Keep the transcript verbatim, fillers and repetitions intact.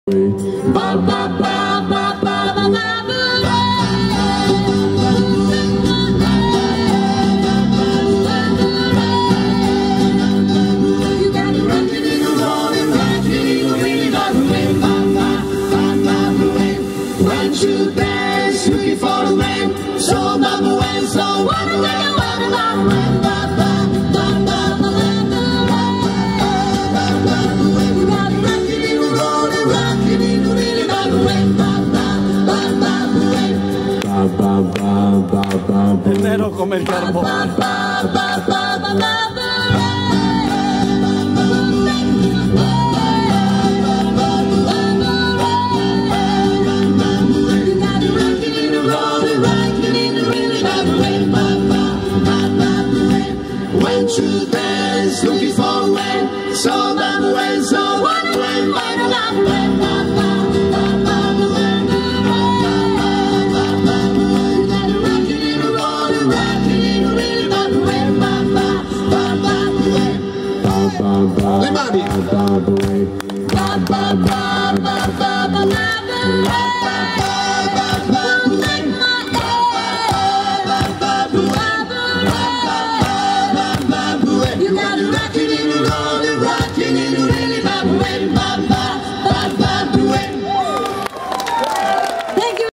Ba ba ba ba ba ba ba. You got to rock it in a roll and rock it in a really love way. Ba ba ba ba ba. Run to dance, looking for a man. So mama went, so what do you want about when? Ba ba ba ba ba ba. You got to rock it in a roll and rock it in a really love way. Ba ba ba ba ba. Ba ba ba ba ba. È nero come il carbone. Ba ba ba ba ba. To dance, looking for a man, so that way, so what way, what a lot, way, ba ba ba ba ba. Gotta rock it in a roll and rock it in a really bad way, ba ba ba ba ba ba ba ba. Le mani. Ba ba ba ba ba ba.